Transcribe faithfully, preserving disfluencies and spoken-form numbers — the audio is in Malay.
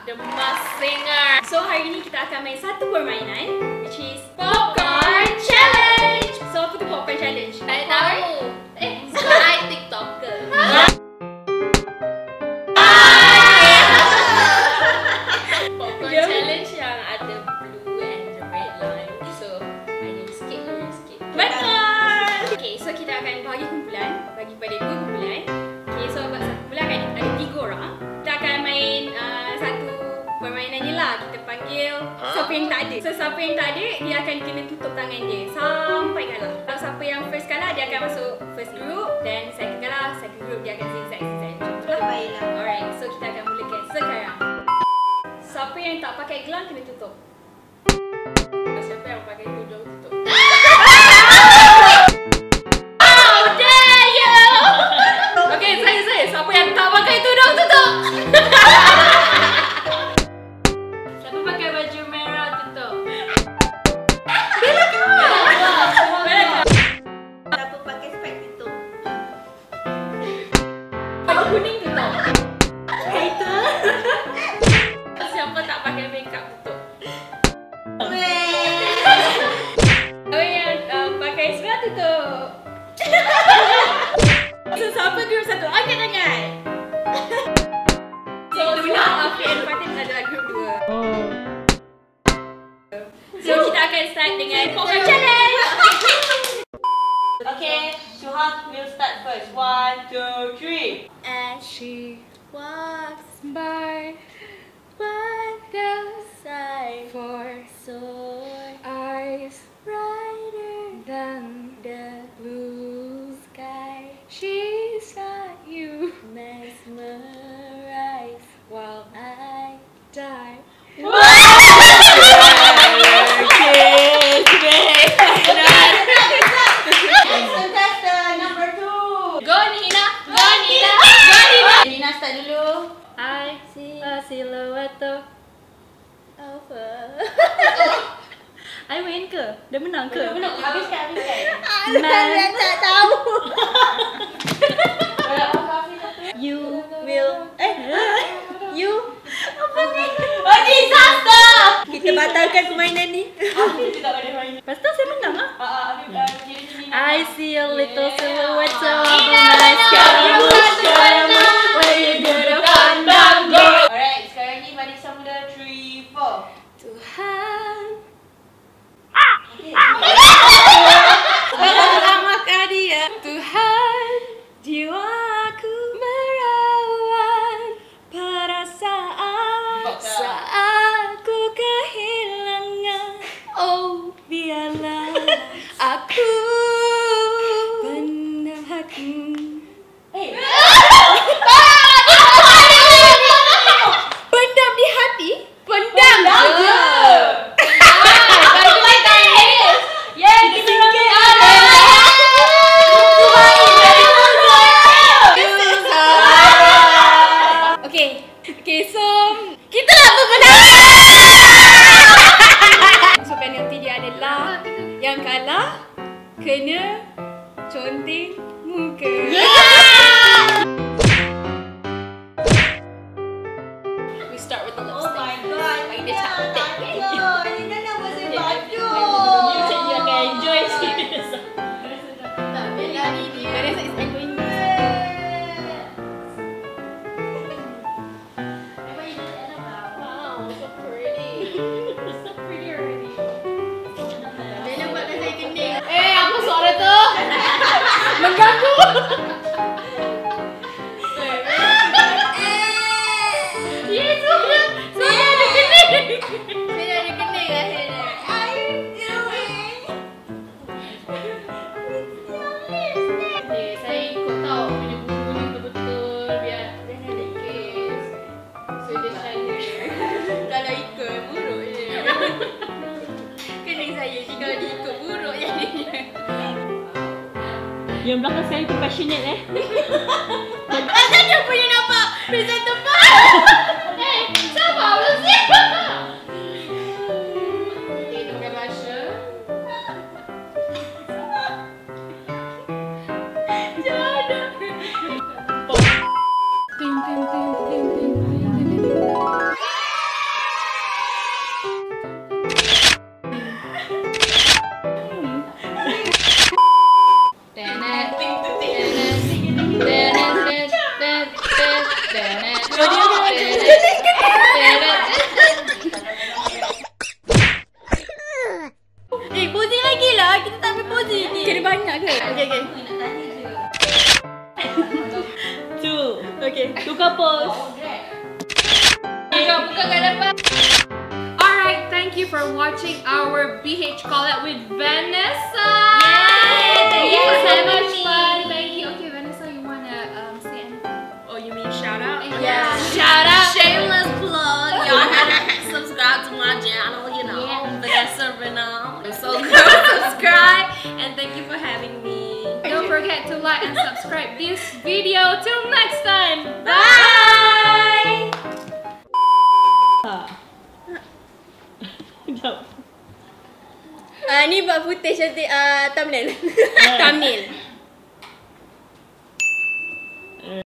The Masked Singer. So hari ni kita akan main satu permainan, which is Popcorn Challenge. So apa tu Popcorn Challenge? Saya tahu. Eh, sebab I TikToker. Popcorn Yeah. Challenge yang ada blue and the red line. So, I need skip, I need skip. Betul! Okay, so kita akan bagi kumpulan, bagi pada dua kumpulan. Okay, so satu kumpulan akan ada tiga orang. Kita akan main uh, satu permainan je lah. Kita panggil siapa yang tak ada. So, siapa yang tak ada, dia akan kena tutup tangan dia sampai kalah. Kalau siapa yang first kalah, dia akan masuk first group. Dan second kalah, second group dia akan zigzag zigzag. Macam tu lah. Baiklah. Alright, so kita akan mulakan sekarang. Siapa yang tak pakai gelang kena tutup. Siapa yang pakai tudung tutup? How dare you! Okay, saya saya. Siapa yang tak pakai tudung tutup? Siapa pakai baju merah tutup? Siapa pakai spek tutup? Baju kuning tutup. Hater. Siapa tak pakai makeup tutup? Siapa yang uh, pakai sebelah tutup? So, siapa group satu? Angkat tangan. So, Luna, Afi dan Fatin adalah group dua. So, kita akan start dengan Popcorn Challenge. Okay, Shuham will start first. One, two, three. As she walks by, what does I foresaw? Eyes brighter than the blue sky. She saw you mesmerize while I die. Contestant number two. Go Nina! Go Nina! Go Nina! Nina start dulu. I see a silhouette of a... I win ke? Dah menang ke? Belum, habiskan, habiskan. Man, tak tahu. you will... Eh? You... Apa ni? Oh, disaster! Kita batalkan permainan ni. Aku tidak boleh main. Lepas tu saya menang lah. Ah, ah, Habib, ah, kira sini. I see a little silhouette of a Nina, nice Nina, guy. Nina, Where you gonna find that girl? Alright, sekarang ni Marisa mula three, four. Tuhan, Okay. selamatkan dia. Tuhan, jiwaku merawat perasaan saat ku kehilangan. Oh, biarlah aku pendam hati. Hey. Pendam di hati? Pendam Pendam je. je. Yeah, kita Okay, okay, so kita lah pemenang. So penalty dia adalah yang kalah kena conteng muka. We start with the Oh lipstick. my god. Bagi dia cantik. Nina nak bersih You baju. said you akan enjoy serious. Tak, Bella ni dia. Vanessa is enjoying this. Wow, so pretty. So pretty already. Bella buat saya kening. Eh, apa suara tu? Mengganggu. Ya, suara. Suara ada kening. Bella ada kening akhirnya. Eh, saya ikut tau punya bunyi betul-betul biar dia ada kes. So dia shine. Kalau ikut buruk je. Kening saya ni kalau diikut buruk jadinya. Yang belakang saya tu passionate eh. Asal dia punya nampak presentable. Eh, sabar lu sih. Okay, tukar bahasa. Jodoh. Ting ting ting ting ting ting ting ting. for watching our B H collab with Vanessa. Yay! Thank you It for was so having much me. fun. Thank you. Okay, Vanessa, you wanna um, say anything? Oh, you mean shout out? Yeah. Shout out. Shameless plug. Y'all have to subscribe to my channel, you know. Yeah. Vanessa Renal. So go subscribe and thank you for having me. Don't forget to like and subscribe this video. Till next time. Bye! Ah, ni buat footage nanti uh, thumbnail. Thumbnail.